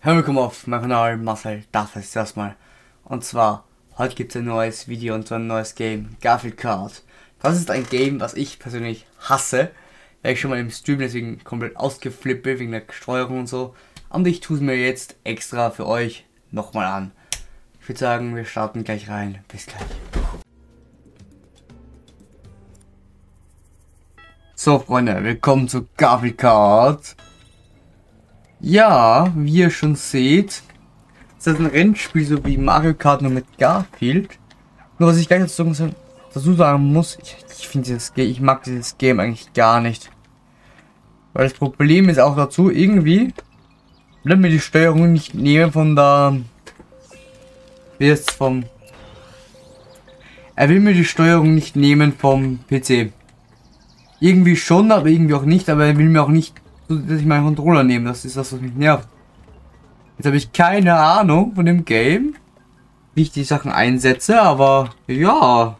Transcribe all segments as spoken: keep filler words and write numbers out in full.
Willkommen auf meinem Kanal, Marcel darf es erstmal. Und zwar, heute gibt es ein neues Video und zwar ein neues Game, Garfield Kart. Das ist ein Game, was ich persönlich hasse, weil ich schon mal im Stream deswegen komplett ausgeflippt bin, wegen der Steuerung und so. Und ich tue es mir jetzt extra für euch nochmal an. Ich würde sagen, wir starten gleich rein. Bis gleich. So Freunde, willkommen zu Garfield Kart. Ja, wie ihr schon seht, ist das ein Rennspiel so wie Mario Kart nur mit Garfield. Nur was ich gleich dazu, dazu sagen muss, ich, ich finde dieses Game, ich mag dieses Game eigentlich gar nicht. Weil das Problem ist auch dazu, irgendwie will mir die Steuerung nicht nehmen von der, wie jetzt vom, er will mir die Steuerung nicht nehmen vom P C. Irgendwie schon, aber irgendwie auch nicht, aber er will mir auch nicht, dass ich meinen Controller nehme. Das ist das, was mich nervt. Jetzt habe ich keine Ahnung von dem Game, wie ich die Sachen einsetze, aber ja.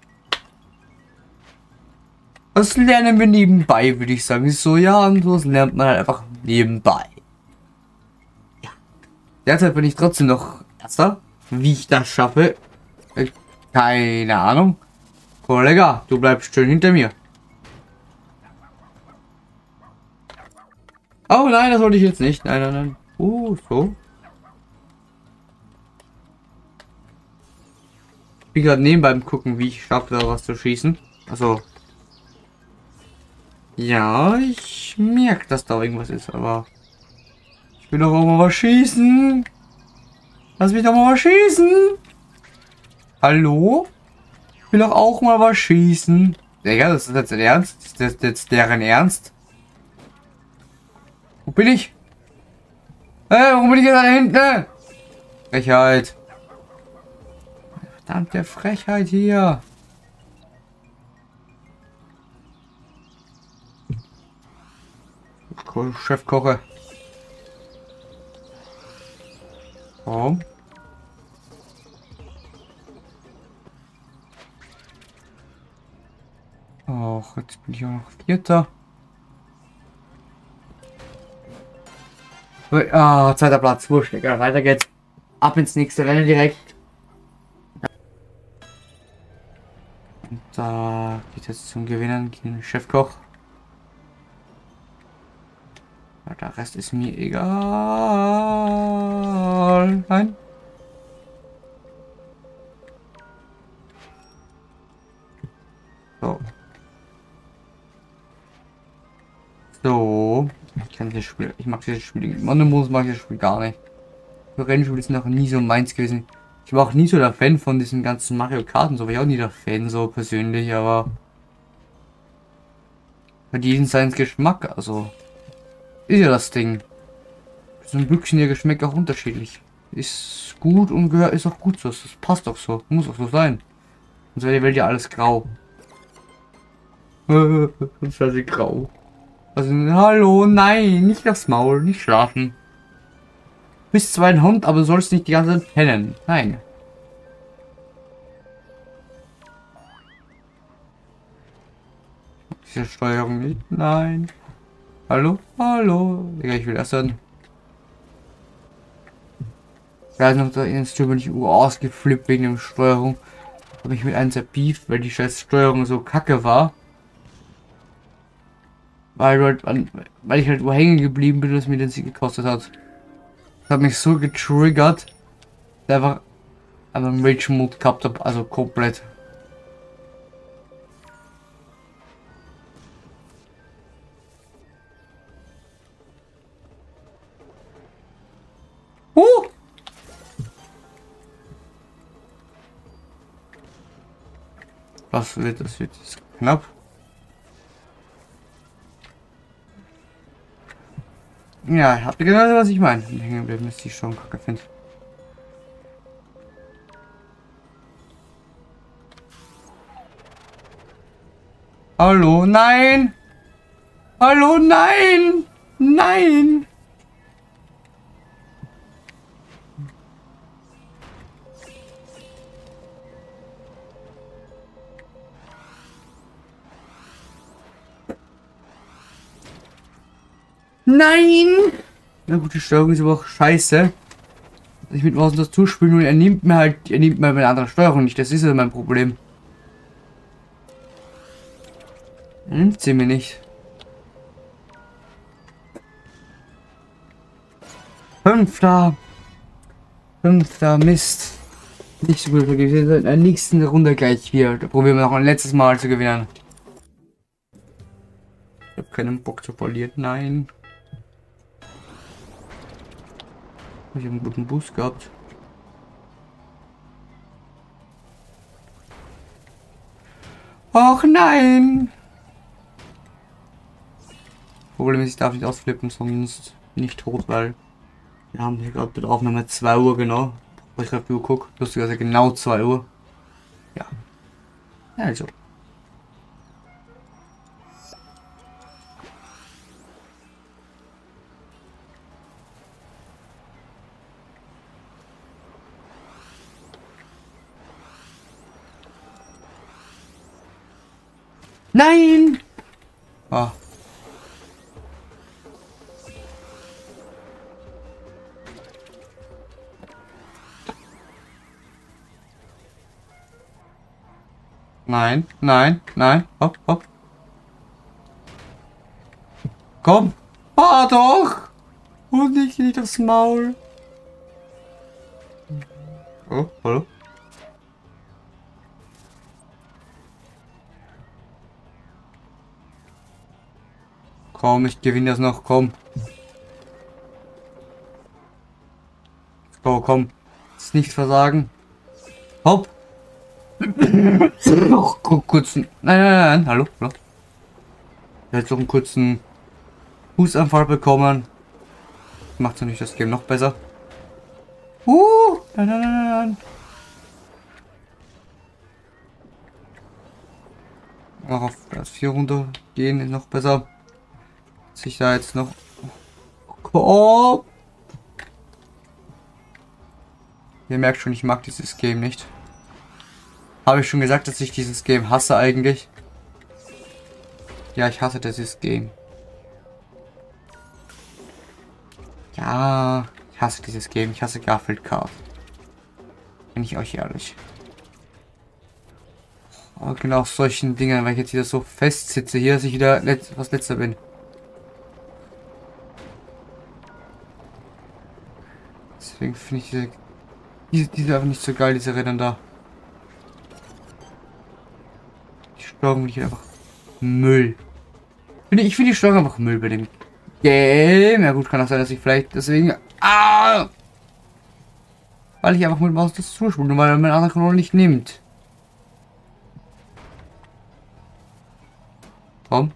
Das lernen wir nebenbei, würde ich sagen. Ist so, ja, und so lernt man halt einfach nebenbei. Ja. Derzeit bin ich trotzdem noch Erster. Wie ich das schaffe, keine Ahnung. Kollege, du bleibst schön hinter mir. Oh nein, das wollte ich jetzt nicht. Nein, nein, nein. Uh, so. Ich bin gerade nebenbei beim Gucken, wie ich schaffe, da was zu schießen. Also. Ja, ich merke, dass da irgendwas ist, aber ich will doch auch mal was schießen. Lass mich doch mal was schießen. Hallo? Ich will doch auch mal was schießen. Digga, das ist jetzt ein Ernst? Ist das jetzt deren Ernst? Wo bin ich? Hey, warum bin ich jetzt da hinten? Frechheit. Verdammte Frechheit hier. Chefkoche. Warum? Och, jetzt bin ich auch noch Vierter. Ah, zweiter Platz, wurscht, egal, weiter geht's. Ab ins nächste Rennen direkt. Und da geht es zum Gewinnen gegen den Chefkoch. Der Rest ist mir egal. Nein. So. So. Ich kann das Spiel. Ich mag dieses Spiel. Im anderen Modus mag ich das Spiel gar nicht. Für Rennspiele ist noch nie so meins gewesen. Ich war auch nie so der Fan von diesen ganzen Mario Kart und so. War ich auch nie der Fan so persönlich, aber bei jedem seinen Geschmack, also ist ja das Ding. So ein Glück sind ja Geschmäcker auch unterschiedlich. Ist gut und gehört ist auch gut so. Das passt auch so. Muss auch so sein. Sonst wäre die Welt ja alles grau. Sonst wäre sie grau. Also, hallo, nein, nicht aufs Maul, nicht schlafen. Du bist zwar ein Hund, aber du sollst nicht die ganze Zeit pennen. Nein. Diese Steuerung nicht. Nein. Hallo? Hallo? Digga, ich will erst dann. Ja, noch da in Stream bin ich ausgeflippt wegen der Steuerung. Habe ich mit einem zerbieft, weil die scheiß Steuerung so kacke war. Weil, halt, weil ich halt wo hängen geblieben bin, was mir den Sieg gekostet hat. Das hat mich so getriggert, dass ich einfach einen Rage-Mode gehabt habe, also komplett. Uh! Was wird das? Wird das knapp? Ja, habt ihr genau was ich meine? Hängen bleiben ist die schon kacke finde. Hallo, nein! Hallo, nein! Nein! Nein! Na gut, die Steuerung ist aber auch scheiße. Ich mit was das zuspielen und er nimmt mir halt, er nimmt mir meine andere Steuerung nicht. Das ist ja mein Problem. Er nimmt sie mir nicht. Fünfter. Fünfter Mist. Nicht so gut. Wir sind in der nächsten Runde gleich wieder. Da probieren wir noch ein letztes Mal zu gewinnen. Ich habe keinen Bock zu verlieren. Nein. Ich habe einen guten Boost gehabt. Och nein! Problem ist, ich darf nicht ausflippen, sonst bin ich tot, weil wir haben hier gerade bei der Aufnahme zwei Uhr genau. Wo ich gerade die Uhr gucke. Lustigerweise genau zwei Uhr. Ja. Also. Nein! Ah. Nein, nein, nein. Hopp, hopp. Komm. Fahr doch! Und nicht, nicht aufs Maul. Oh, hallo? Komm, ich gewinne das noch, komm. Oh, komm. Ist nicht versagen. Hopp. Noch kurzen. Nein, nein, nein, hallo, hallo. Jetzt noch einen kurzen Fußanfall bekommen. Macht natürlich das Game noch besser. Uh, nein, nein, nein, nein. Noch auf Platz vier runter gehen ist noch besser. Sich da jetzt noch. Oh. Ihr merkt schon, ich mag dieses Game nicht. Habe ich schon gesagt, dass ich dieses Game hasse eigentlich? Ja, ich hasse dieses Game. Ja, ich hasse dieses Game. Ich hasse Garfield Kart. Bin ich euch ehrlich. Aber genau auf solchen Dingen, weil ich jetzt wieder so fest sitze hier, dass ich wieder letzt, was letzter bin. Deswegen finde ich diese, diese, diese einfach nicht so geil, diese Rennen da. Die Steuerung finde ich einfach Müll. Ich finde die Steuerung einfach Müll bei dem Game. Ja gut, kann auch sein, dass ich vielleicht deswegen... Ah! Weil ich einfach mit Maus das zuspiele, weil er meine andere Kanone nicht nimmt. Komm.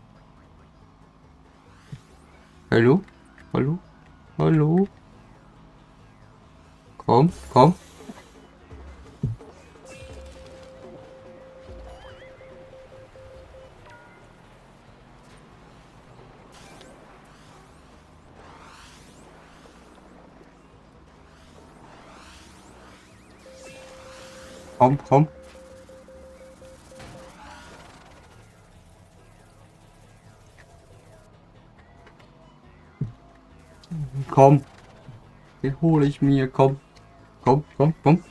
Hallo? Hallo? Hallo? Komm, komm. Komm, komm. Komm. Den hole ich mir, komm. Komm, komm, komm.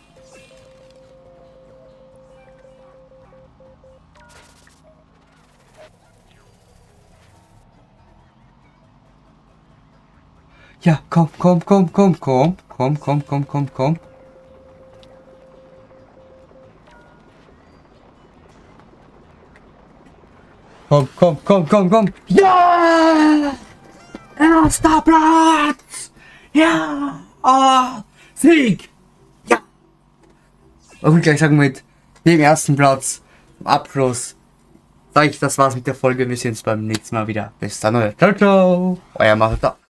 Ja, komm, komm, komm, komm, komm. Komm, komm, komm, komm, komm. Komm, komm, komm, komm, komm. Ja! Erster Platz! Ja! Oh, Sieg! Ja! Und ich gleich sagen, mit dem ersten Platz, im Abschluss, sage ich, das war's mit der Folge. Wir sehen uns beim nächsten Mal wieder. Bis dann, ciao, ciao! Euer Martha.